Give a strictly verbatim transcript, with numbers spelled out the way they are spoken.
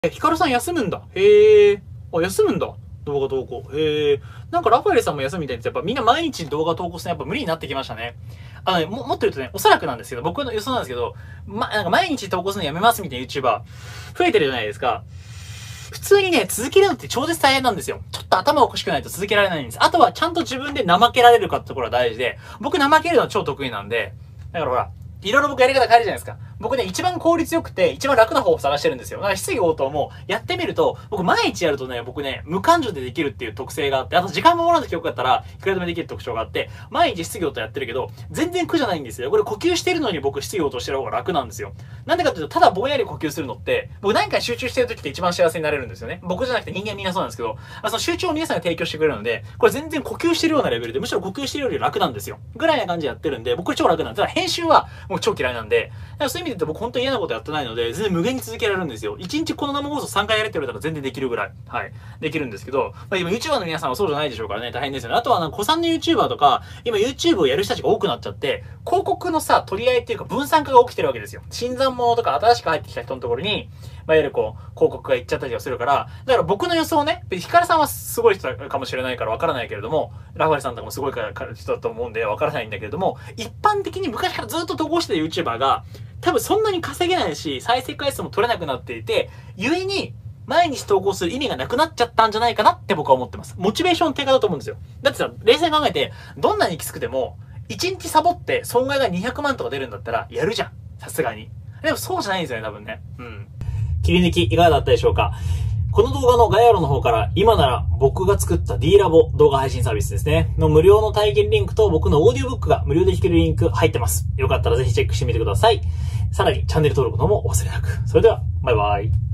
え、ヒカルさん休むんだ。へえ。あ、休むんだ。動画投稿。へえ。なんかラファエルさんも休みみたいです。やっぱみんな毎日動画投稿するのやっぱ無理になってきましたね。あのね、も、もっと言うとね、おそらくなんですけど、僕の予想なんですけど、ま、なんか毎日投稿するのやめますみたいな YouTuber 増えてるじゃないですか。普通にね、続けるのって超絶大変なんですよ。ちょっと頭おかしくないと続けられないんです。あとはちゃんと自分で怠けられるかってところが大事で、僕怠けるのは超得意なんで、だからほら、いろいろ僕やり方変えるじゃないですか。僕ね、一番効率よくて、一番楽な方法を探してるんですよ。だから質疑応答もやってみると、僕毎日やるとね、僕ね、無感情でできるっていう特性があって、あと時間ももらうときよかったら、いくらでもできる特徴があって、毎日質疑応答やってるけど、全然苦じゃないんですよ。これ呼吸してるのに僕質疑応答してる方が楽なんですよ。なんでかっていうと、ただぼんやり呼吸するのって、僕何かに集中してるときって一番幸せになれるんですよね。僕じゃなくて人間みんなそうなんですけど、その集中を皆さんが提供してくれるので、これ全然呼吸してるようなレベルで、むしろ呼吸してるより楽なんですよ。ぐらいな感じでやってるんで、僕これ超楽なんです。ただ編集はもう超嫌いなんで、だからそういう意味で言うと僕本当に嫌なことやってないので、全然無限に続けられるんですよ。いちにちこの生放送さんかいやれって言われたら全然できるぐらい、はい、できるんですけど、まあ今 YouTuber の皆さんはそうじゃないでしょうからね、大変ですよね。あとはなんか子さんの YouTuber とか、今 YouTube をやる人たちが多くなっちゃって、広告のさ、取り合いっていうか分散化が起きてるわけですよ。新参者とか新しく入ってきた人のところに、まあ、いわゆるこう、広告が行っちゃったりはするから、だから僕の予想ね、ヒカルさんはすごい人かもしれないからわからないけれども、ラファエルさんとかもすごい人だと思うんでわからないんだけれども、一般的に昔からずっと投稿してた YouTuber が、多分そんなに稼げないし、再生回数も取れなくなっていて、故に、毎日投稿する意味がなくなっちゃったんじゃないかなって僕は思ってます。モチベーション低下だと思うんですよ。だってさ、冷静に考えて、どんなにきつくても、いちにちサボって損害がにひゃくまんとか出るんだったら、やるじゃん。さすがに。でもそうじゃないんですよね、多分ね。うん。切り抜きいかがだったでしょうか。この動画の概要欄の方から、今なら僕が作った D ラボ動画配信サービスですね。の無料の体験リンクと僕のオーディオブックが無料で弾けるリンク入ってます。よかったらぜひチェックしてみてください。さらにチャンネル登録の方もお忘れなく。それでは、バイバイ。